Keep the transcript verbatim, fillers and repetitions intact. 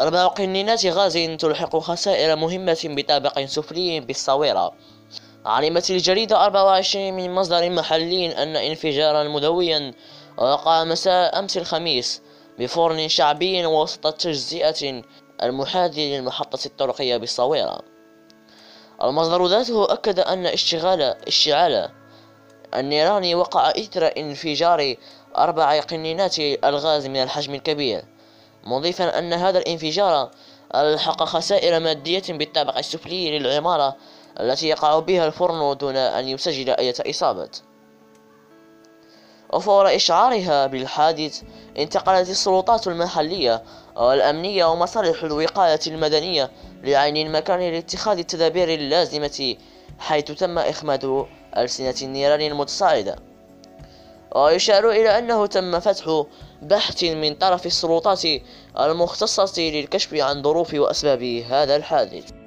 أربع قنينات غاز تلحق خسائر مهمة بطابق سفلي بالصويرة. علمت الجريدة أربعة وعشرين من مصدر محلي أن انفجارا مدويا وقع مساء أمس الخميس بفرن شعبي وسط تجزئة المحاذي للمحطة الطرقية بالصويرة. المصدر ذاته أكد أن اشتغال اشتعال النيران وقع إثر انفجار أربع قنينات الغاز من الحجم الكبير، مضيفا أن هذا الانفجار ألحق خسائر مادية بالطابق السفلي للعمارة التي يقع بها الفرن دون أن يسجل أي إصابات. وفور إشعارها بالحادث انتقلت السلطات المحلية والأمنية ومصالح الوقاية المدنية لعين المكان لاتخاذ التدابير اللازمة، حيث تم إخماد ألسنة النيران المتصاعدة. ويشار إلى أنه تم فتح بحث من طرف السلطات المختصة للكشف عن ظروف وأسباب هذا الحادث.